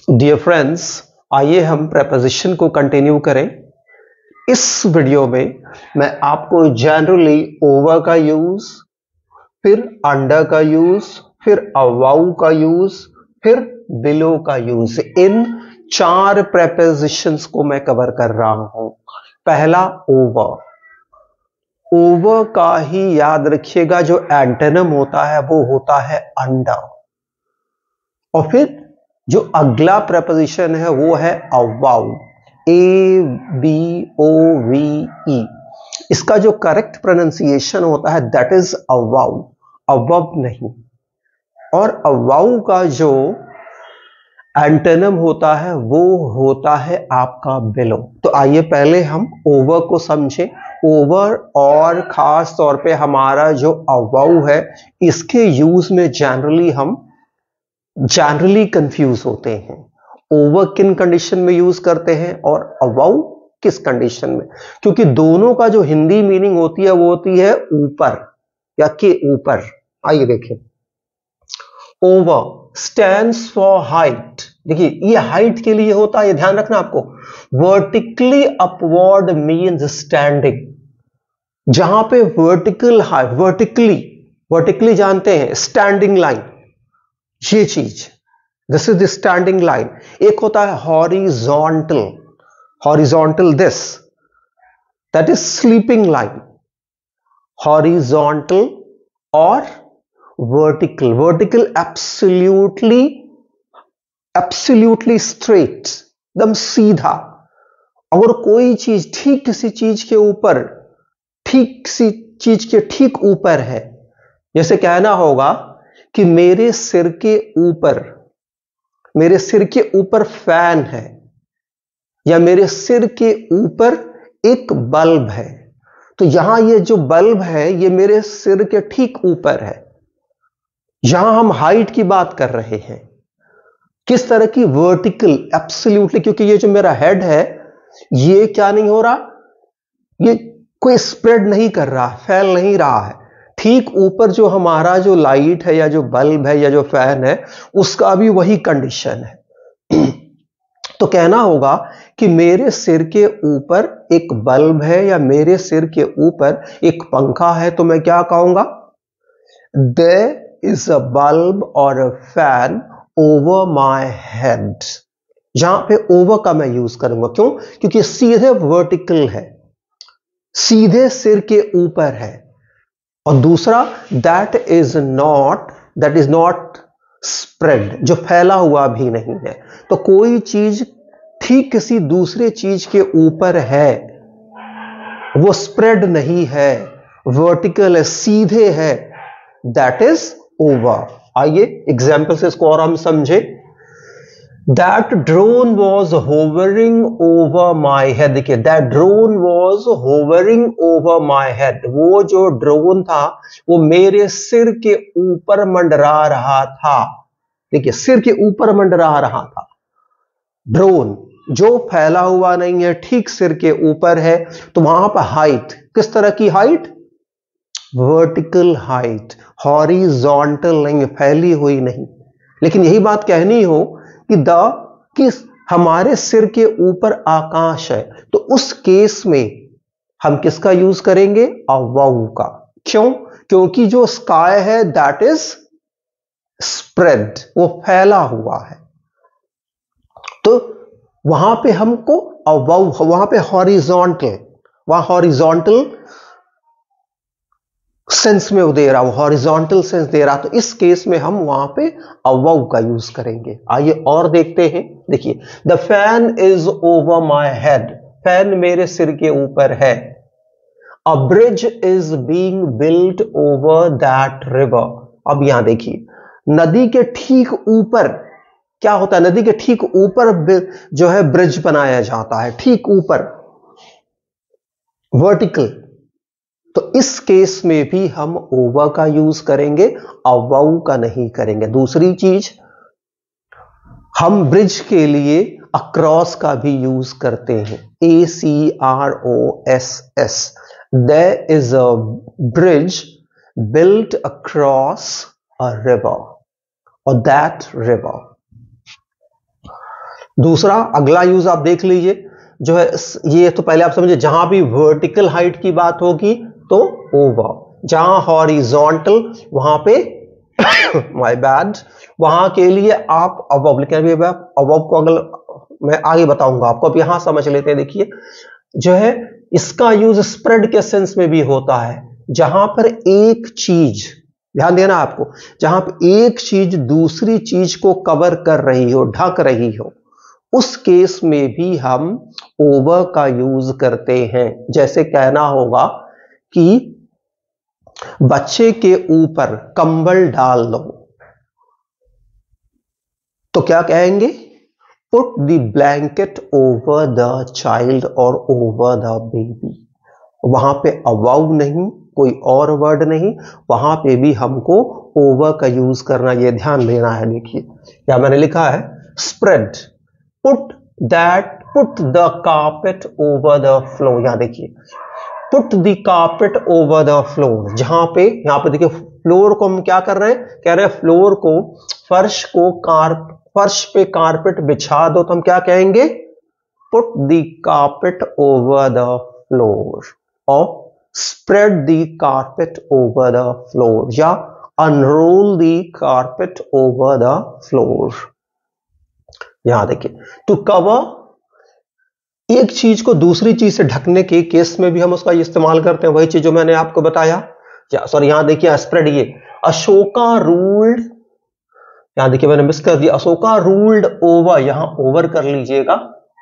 Dear friends, आइए हम preposition को कंटिन्यू करें। इस वीडियो में मैं आपको जनरली ओवर का यूज, फिर अंडर का यूज, फिर अबाउ का यूज, फिर बिलो का यूज, इन 4 प्रेपोजिशंस को मैं कवर कर रहा हूं। पहला ओवर। ओवर का ही याद रखिएगा, जो एंटोनिम होता है वो होता है अंडर। और फिर जो अगला प्रेपोजिशन है वो है अबाउ, ABOVE। इसका जो करेक्ट प्रोनाउंसिएशन होता है दैट इज अबाउ, अबव नहीं। और अबाउ का जो एंटोनिम होता है वो होता है आपका बिलो। तो आइए पहले हम ओवर को समझें। ओवर और खास तौर पे हमारा जो अबाउ है, इसके यूज में जनरली कंफ्यूज होते हैं। ओवर किन कंडीशन में यूज करते हैं और अबाउ किस कंडीशन में, क्योंकि दोनों का जो हिंदी मीनिंग होती है वो होती है ऊपर या के ऊपर। आइए देखें। Over stands for height. देखिए ये हाइट के लिए होता है, ये ध्यान रखना आपको। Vertically upward means standing. जहां पे वर्टिकल हाइट, वर्टिकली जानते हैं स्टैंडिंग लाइन, ये चीज, this is the standing line. एक होता है horizontal this, that is sleeping line. Horizontal और वर्टिकल एब्सोल्यूटली स्ट्रेट, एकदम सीधा। अगर कोई चीज ठीक किसी चीज के ऊपर, ठीक किसी चीज के ठीक ऊपर है, जैसे कहना होगा कि मेरे सिर के ऊपर फैन है, या मेरे सिर के ऊपर एक बल्ब है, तो यहां ये जो बल्ब है ये मेरे सिर के ठीक ऊपर है। यहां हम हाइट की बात कर रहे हैं। किस तरह की? वर्टिकल, एब्सोल्युटली, क्योंकि ये जो मेरा हेड है ये क्या नहीं हो रहा, ये कोई स्प्रेड नहीं कर रहा, फैल नहीं रहा है। ठीक ऊपर जो हमारा जो लाइट है या जो बल्ब है या जो फैन है, उसका भी वही कंडीशन है। तो कहना होगा कि मेरे सिर के ऊपर एक बल्ब है या मेरे सिर के ऊपर एक पंखा है, तो मैं क्या कहूंगा? देयर इज अ बल्ब और a fan over my head. यहां पे ओवर का मैं यूज करूंगा, क्यों? क्योंकि सीधे वर्टिकल है, सीधे सिर के ऊपर है। और दूसरा दैट इज नॉट स्प्रेड, जो फैला हुआ भी नहीं है। तो कोई चीज ठीक किसी दूसरे चीज के ऊपर है, वो स्प्रेड नहीं है, वर्टिकल है, सीधे है, दैट इज ओवर। आइए एग्जाम्पल से इसको और हम समझे। That drone was hovering over my head। देखिए, that drone was hovering over my head। वो जो ड्रोन था वो मेरे सिर के ऊपर मंडरा रहा था। देखिए, सिर के ऊपर मंडरा रहा था। ड्रोन जो फैला हुआ नहीं है, ठीक सिर के ऊपर है, तो वहां पर हाइट किस तरह की हाइट? वर्टिकल हाइट, हॉरिजॉन्टल नहीं, फैली हुई नहीं। लेकिन यही बात कहनी हो कि हमारे सिर के ऊपर आकाश है, तो उस केस में हम किसका यूज करेंगे? अबाउ का। क्यों? क्योंकि जो स्काई है दैट इज स्प्रेड, वो फैला हुआ है। तो वहां पे हमको अबाउ, वहां पे हॉरिजॉन्टल, वहां हॉरिजॉन्टल सेंस में वो दे रहा, वो हॉरिजॉन्टल सेंस दे रहा, तो इस केस में हम वहां पे अबाउ का यूज करेंगे। आइए और देखते हैं। देखिए, the fan is over my head. Fan मेरे सिर के ऊपर है। A bridge is being built over that river. अब यहां देखिए, नदी के ठीक ऊपर क्या होता है? नदी के ठीक ऊपर जो है ब्रिज बनाया जाता है, ठीक ऊपर, वर्टिकल। तो इस केस में भी हम ओवर का यूज करेंगे, अबाउ का नहीं करेंगे। दूसरी चीज, हम ब्रिज के लिए अक्रॉस का भी यूज करते हैं, ACROSS। There is a bridge built across a river, और दैट रिवर। दूसरा अगला यूज आप देख लीजिए जो है, ये तो पहले आप समझिए, जहां भी वर्टिकल हाइट की बात होगी तो ओवर, जहां हॉरिजॉन्टल वहां पे माय बैड, वहां के लिए आप अबव लिखेंगे। अबव को अगल मैं आगे बताऊंगा आपको, अब यहां समझ लेते हैं। देखिए जो है इसका यूज स्प्रेड के सेंस में भी होता है, जहां पर एक चीज, ध्यान देना आपको, जहां पर एक चीज दूसरी चीज को कवर कर रही हो, ढक रही हो, उस केस में भी हम ओवर का यूज करते हैं। जैसे कहना होगा कि बच्चे के ऊपर कंबल डाल दो, तो क्या कहेंगे? Put the blanket over the child और ओवर द बेबी। वहां पे अबाउ नहीं, कोई और वर्ड नहीं, वहां पे भी हमको ओवर का यूज करना, ये ध्यान देना है। देखिए क्या मैंने लिखा है, spread, put the carpet over the floor. यहां देखिए put the carpet over the floor, जहां पे यहां पे देखिए फ्लोर को हम क्या कर रहे हैं, कह रहे हैं फ्लोर को, फर्श को फर्श पे कारपेट बिछा दो, तो हम क्या कहेंगे? Put the carpet over the floor, और spread the carpet over the floor, या unroll the carpet over the floor. यहां देखिए टू कवर, एक चीज को दूसरी चीज से ढकने के केस में भी हम उसका इस्तेमाल करते हैं, वही चीज जो मैंने आपको बताया। सॉरी यहां देखिए स्प्रेड, ये अशोका रूल्ड, यहां देखिए मैंने मिस कर दिया, अशोका रूल्ड ओवर, यहां ओवर कर लीजिएगा,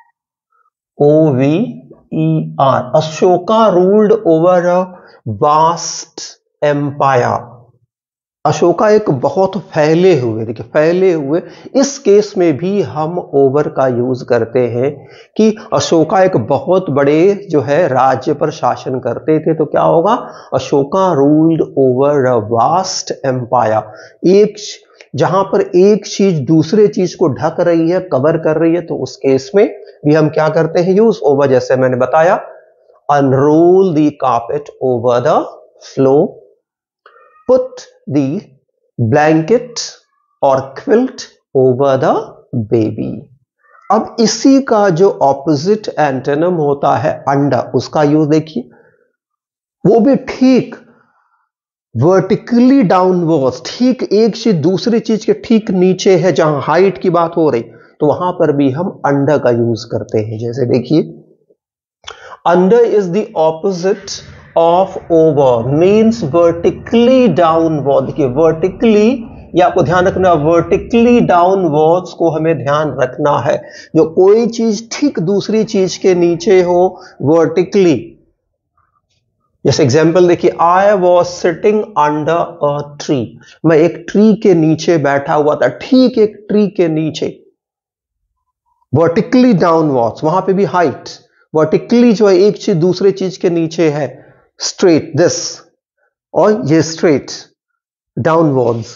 OVER, Ashoka ruled over a vast empire. Ashoka एक बहुत फैले हुए, देखिए फैले हुए, इस केस में भी हम ओवर का यूज करते हैं कि अशोका एक बहुत बड़े जो है राज्य पर शासन करते थे, तो क्या होगा? Ashoka ruled over a vast empire. एक जहां पर एक चीज दूसरे चीज को ढक रही है, कवर कर रही है, तो उस केस में भी हम क्या करते हैं? Use over. जैसे मैंने बताया, unroll the carpet over the floor, put the blanket और क्विल्ट ओवर द बेबी। अब इसी का जो ऑपोजिट एंटोनिम होता है अंडर, उसका यूज देखिए, वो भी ठीक वर्टिकली डाउनवर्ड्स, ठीक एक चीज दूसरी चीज के ठीक नीचे है, जहां हाइट की बात हो रही, तो वहां पर भी हम अंडर का यूज करते हैं। जैसे देखिए, under is the opposite of over, means vertically downward. देखिए वर्टिकली, ये आपको ध्यान रखना, वर्टिकली डाउनवर्ड्स को हमें ध्यान रखना है। जो कोई चीज ठीक दूसरी चीज के नीचे हो, वर्टिकली। जैसे एग्जाम्पल देखिए, I was sitting under a tree, मैं एक ट्री के नीचे बैठा हुआ था, ठीक एक ट्री के नीचे। वर्टिकली डाउनवर्ड्स, वहां पे भी हाइट, वर्टिकली जो है एक चीज दूसरे चीज के नीचे है, स्ट्रेट दिस, और ये स्ट्रेट डाउनवर्ड्स।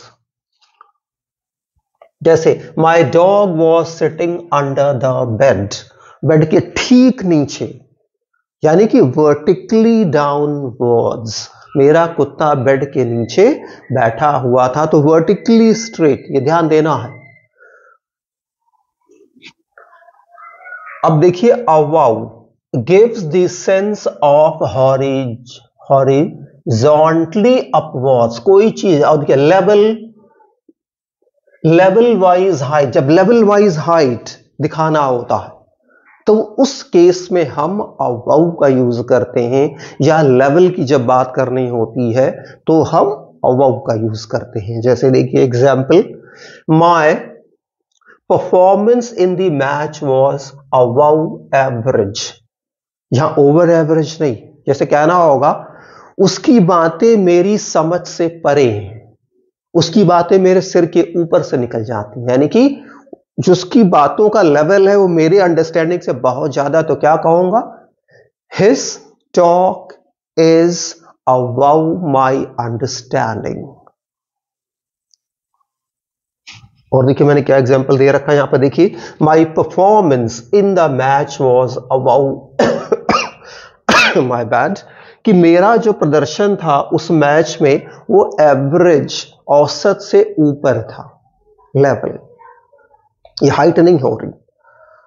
जैसे my dog was sitting under the bed, bed के ठीक नीचे, यानी कि वर्टिकली डाउनवर्ड्स, मेरा कुत्ता बेड के नीचे बैठा हुआ था, तो वर्टिकली स्ट्रेट, ये ध्यान देना है। अब देखिए, about gives the sense of horizontally upwards, कोई चीज, और देखिए लेवल वाइज हाइट, जब लेवल वाइज हाइट दिखाना होता है, तो उस केस में हम अबाउ का यूज करते हैं, या लेवल की जब बात करनी होती है तो हम अबाउ का यूज करते हैं। जैसे देखिए example, my performance in the match was about average, यहां ओवर एवरेज नहीं। जैसे कहना होगा, उसकी बातें मेरी समझ से परे हैं, उसकी बातें मेरे सिर के ऊपर से निकल जाती हैं, यानी कि जो उसकी बातों का लेवल है वो मेरे अंडरस्टैंडिंग से बहुत ज्यादा, तो क्या कहूंगा? His talk is about my understanding. और देखिए मैंने क्या एग्जांपल दे रखा है यहां पर, देखिए, my performance in the match was about my bad, कि मेरा जो प्रदर्शन था उस मैच में वो एवरेज, औसत से ऊपर था, लेवल, ये हाइट नहीं हो रही।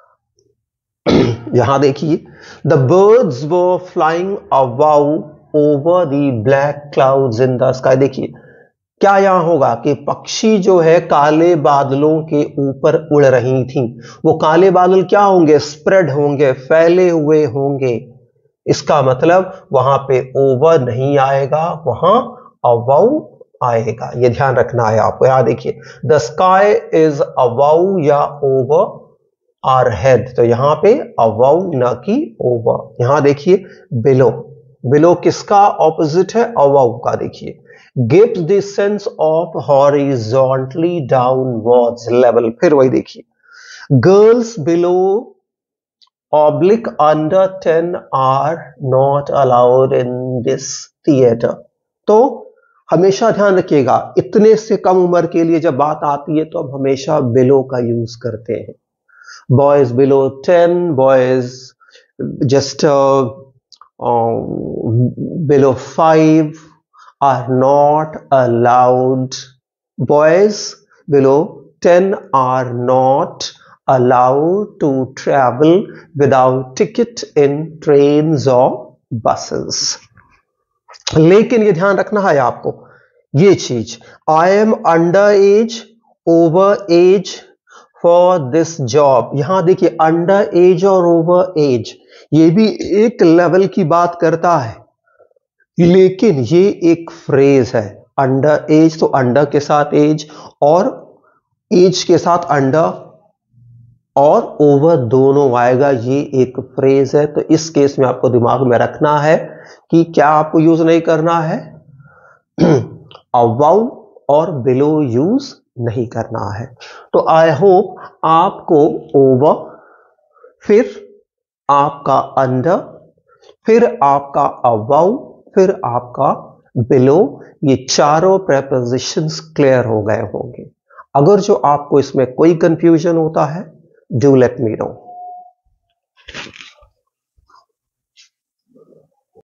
यहां देखिए, the birds were flying about over the black clouds in the sky. देखिए क्या यहां होगा कि पक्षी जो है काले बादलों के ऊपर उड़ रही थी। वो काले बादल क्या होंगे? स्प्रेड होंगे, फैले हुए होंगे। इसका मतलब वहां पे ओवर नहीं आएगा, वहां अबाउ आएगा। ये ध्यान रखना है आपको। यहां देखिए, द स्काई इज अबाउ या ओवर आवर हेड, तो यहां पे अबाउ ना कि ओवर। यहां देखिए बिलो, बिलो किसका ऑपोजिट है? अबाउ का। देखिए gives the sense of horizontally downwards level। फिर वही देखिए, girls below oblique under 10 are not allowed in this theater। तो हमेशा ध्यान रखिएगा, इतने से कम उम्र के लिए जब बात आती है तो अब हमेशा below का यूज करते हैं। boys below 10, boys just below 5 are not allowed, boys below 10 are not allowed to travel without ticket in trains or buses। लेकिन ये ध्यान रखना है आपको, ये चीज, I am under age, over age for this job. यहां देखिए अंडर एज और ओवर एज ये भी एक लेवल की बात करता है, लेकिन ये एक फ्रेज है। अंडर एज तो अंडर के साथ एज और एज के साथ अंडर और ओवर दोनों आएगा। ये एक फ्रेज है, तो इस केस में आपको दिमाग में रखना है कि क्या आपको यूज नहीं करना है? अबाउ और बिलो यूज नहीं करना है। तो आई होप आपको ओवर, फिर आपका अंडर, फिर आपका अबाउ, फिर आपका बिलो, ये चारों प्रेपोजिशंस क्लियर हो गए होंगे। अगर जो आपको इसमें कोई कंफ्यूजन होता है, डू लेट मी नो।